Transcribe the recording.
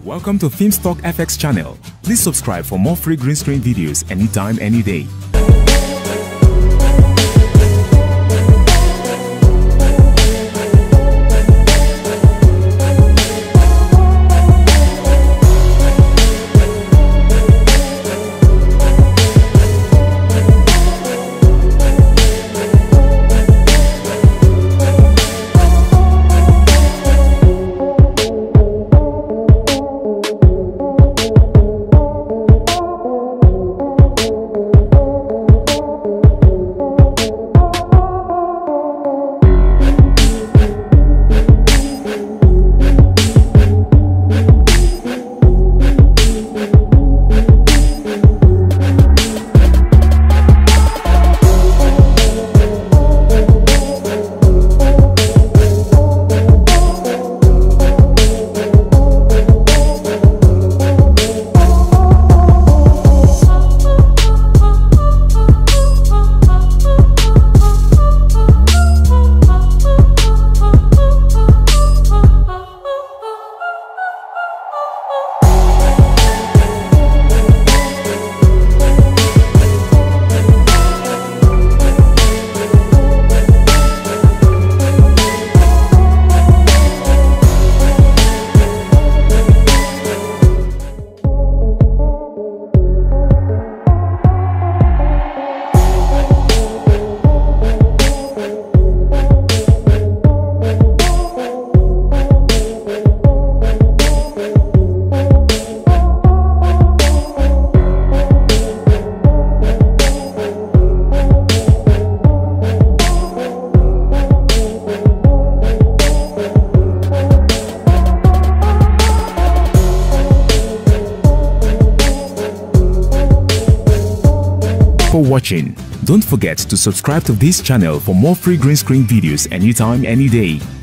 Welcome to Filmstock FX channel. Please subscribe for more free green screen videos anytime, any day. For watching. Don't forget to subscribe to this channel for more free green screen videos anytime, any day.